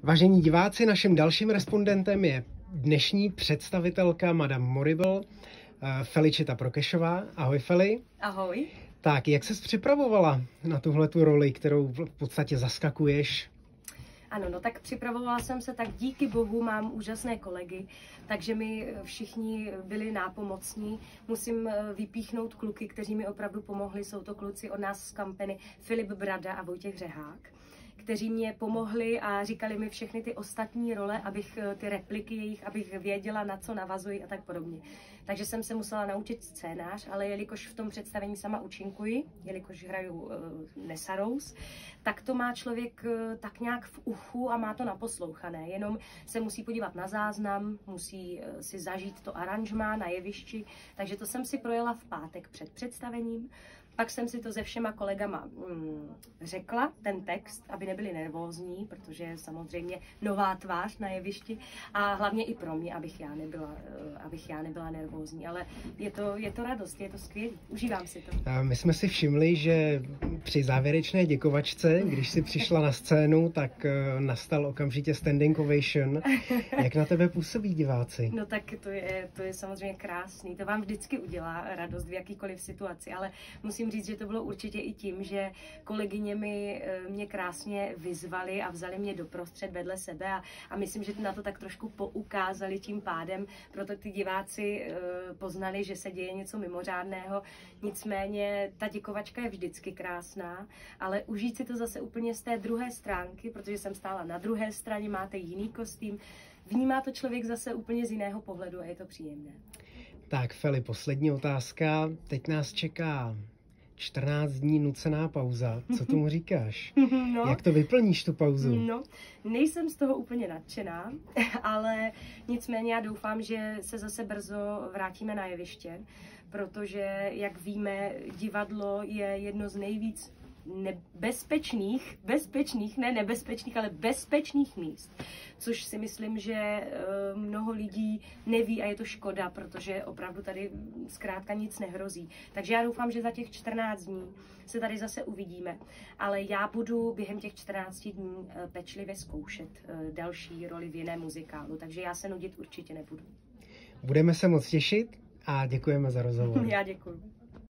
Vážení diváci, naším dalším respondentem je dnešní představitelka Madame Morrible, Felicita Prokešová. Ahoj, Feli. Ahoj. Tak, jak ses připravovala na tuhletu roli, kterou v podstatě zaskakuješ? Ano, no tak připravovala jsem se, tak díky bohu mám úžasné kolegy, takže mi všichni byli nápomocní. Musím vypíchnout kluky, kteří mi opravdu pomohli, jsou to kluci od nás z kampany Filip Brada a Vojtěch Řehák, kteří mě pomohli a říkali mi všechny ty ostatní role, abych ty repliky jejich, abych věděla, na co navazuji a tak podobně. Takže jsem se musela naučit scénář, ale jelikož v tom představení sama účinkuji, jelikož hraju Nessa Rose, tak to má člověk tak nějak v uchu a má to naposlouchané. Jenom se musí podívat na záznam, musí si zažít to aranžmá na jevišti, takže to jsem si projela v pátek před představením. Pak jsem si to se všema kolegama řekla, ten text, aby nebyli nervózní, protože je samozřejmě nová tvář na jevišti a hlavně i pro mě, abych já nebyla nervózní, ale je to radost, je to skvělé, užívám si to. My jsme si všimli, že při závěrečné děkovačce, když jsi přišla na scénu, tak nastal okamžitě standing ovation. Jak na tebe působí diváci? No tak to je samozřejmě krásný, to vám vždycky udělá radost v jakýkoliv situaci, ale musím říct, že to bylo určitě i tím, že kolegyně mě krásně vyzvali a vzali mě doprostřed vedle sebe a myslím, že na to tak trošku poukázali tím pádem, proto ty diváci poznali, že se děje něco mimořádného. Nicméně ta děkovačka je vždycky krásná, ale užít si to zase úplně z té druhé stránky, protože jsem stála na druhé straně, máte jiný kostým, vnímá to člověk zase úplně z jiného pohledu a je to příjemné. Tak, Feli, poslední otázka. Teď nás čeká 14 dní nucená pauza. Co tomu říkáš? No, jak to vyplníš, tu pauzu? No, nejsem z toho úplně nadšená, ale nicméně já doufám, že se zase brzo vrátíme na jeviště, protože, jak víme, divadlo je jedno z nejvíc bezpečných míst, což si myslím, že mnoho lidí neví a je to škoda, protože opravdu tady zkrátka nic nehrozí. Takže já doufám, že za těch 14 dní se tady zase uvidíme, ale já budu během těch 14 dní pečlivě zkoušet další roli v jiném muzikálu, takže já se nudit určitě nebudu. Budeme se moc těšit a děkujeme za rozhovor. Já děkuji.